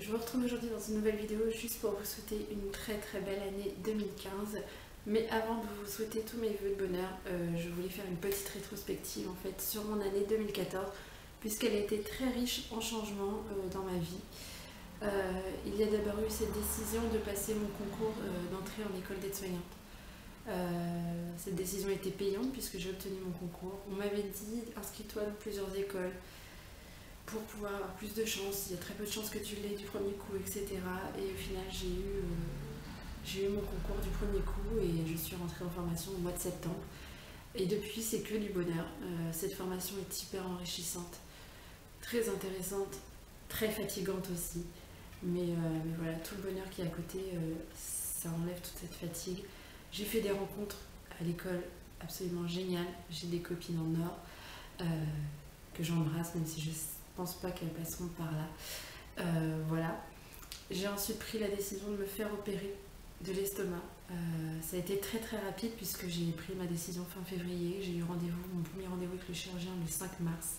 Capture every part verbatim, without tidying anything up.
je vous retrouve aujourd'hui dans une nouvelle vidéo juste pour vous souhaiter une très très belle année deux mille quinze. Mais avant de vous souhaiter tous mes vœux de bonheur, euh, je voulais faire une petite rétrospective en fait sur mon année deux mille quatorze, puisqu'elle a été très riche en changements euh, dans ma vie. Euh, il y a d'abord eu cette décision de passer mon concours euh, d'entrée en école d'aide-soignante. Euh, cette décision était payante puisque j'ai obtenu mon concours. On m'avait dit inscris-toi dans plusieurs écoles pour pouvoir avoir plus de chance. Il y a très peu de chances que tu l'aies du premier coup, et cetera. Et au final, j'ai eu, euh, j'ai eu mon concours du premier coup et je suis rentrée en formation au mois de septembre. Et depuis, c'est que du bonheur. Euh, cette formation est hyper enrichissante, très intéressante, très fatigante aussi. Mais, euh, mais voilà, tout le bonheur qui est à côté, euh, ça enlève toute cette fatigue. J'ai fait des rencontres à l'école absolument géniales. J'ai des copines en or euh, que j'embrasse, même si je ne pense pas qu'elles passeront par là. Euh, voilà. J'ai ensuite pris la décision de me faire opérer de l'estomac. Euh, ça a été très très rapide puisque j'ai pris ma décision fin février. J'ai eu rendez-vous, mon premier rendez-vous avec le chirurgien le cinq mars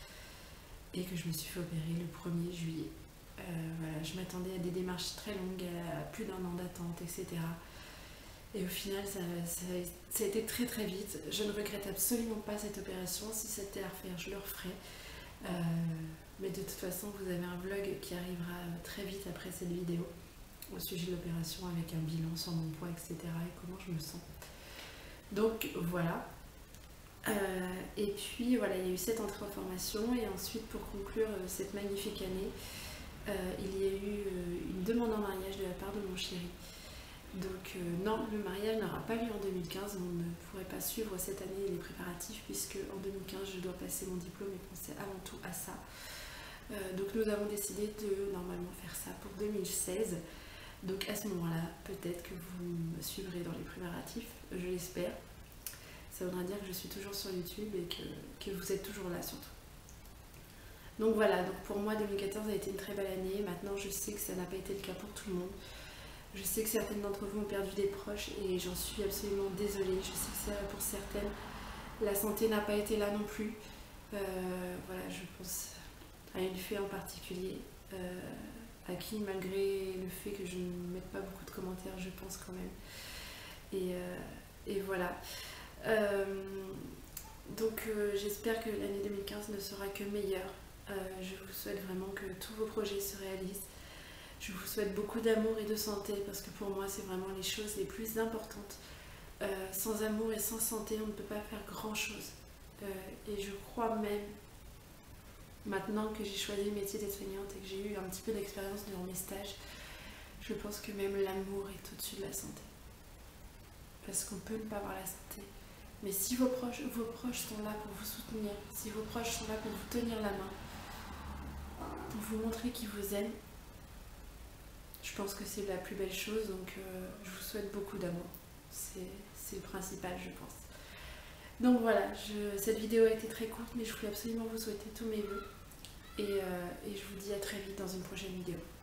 et que je me suis fait opérer le premier juillet. Euh, voilà, je m'attendais à des démarches très longues, à plus d'un an d'attente, et cetera. Et au final, ça, ça, ça a été très très vite. Je ne regrette absolument pas cette opération. Si c'était à refaire, je le referais. Euh, mais de toute façon, vous avez un vlog qui arrivera très vite après cette vidéo au sujet de l'opération avec un bilan sur mon poids, et cetera et comment je me sens. Donc voilà. Euh, et puis voilà, il y a eu cette entrée en formation et ensuite pour conclure euh, cette magnifique année, euh, il y a eu euh, une demande en mariage de la part de mon chéri. Donc euh, non, le mariage n'aura pas lieu en deux mille quinze, on ne pourrait pas suivre cette année les préparatifs puisque en deux mille quinze je dois passer mon diplôme et penser avant tout à ça. Euh, donc nous avons décidé de normalement faire ça pour deux mille seize. Donc à ce moment-là, peut-être que vous me suivrez dans les préparatifs, je l'espère. Ça voudra dire que je suis toujours sur YouTube et que, que vous êtes toujours là surtout. Donc voilà, donc pour moi deux mille quatorze a été une très belle année. Maintenant je sais que ça n'a pas été le cas pour tout le monde. Je sais que certaines d'entre vous ont perdu des proches et j'en suis absolument désolée. Je sais que pour certaines, la santé n'a pas été là non plus. Euh, voilà, je pense à une fée en particulier, euh, à qui malgré le fait que je ne mette pas beaucoup de commentaires, je pense quand même. Et, euh, et voilà. Euh, donc euh, j'espère que l'année deux mille quinze ne sera que meilleure. Euh, je vous souhaite vraiment que tous vos projets se réalisent. Je vous souhaite beaucoup d'amour et de santé parce que pour moi c'est vraiment les choses les plus importantes. Euh, sans amour et sans santé on ne peut pas faire grand chose. Euh, et je crois même, maintenant que j'ai choisi le métier d'aide-soignante et que j'ai eu un petit peu d'expérience durant mes stages, je pense que même l'amour est au-dessus de la santé. Parce qu'on peut ne pas avoir la santé. Mais si vos proches, vos proches sont là pour vous soutenir, si vos proches sont là pour vous tenir la main, pour vous montrer qu'ils vous aiment, je pense que c'est la plus belle chose, donc euh, je vous souhaite beaucoup d'amour. C'est le principal, je pense. Donc voilà, je, cette vidéo a été très courte, mais je voulais absolument vous souhaiter tous mes vœux. Et, euh, et je vous dis à très vite dans une prochaine vidéo.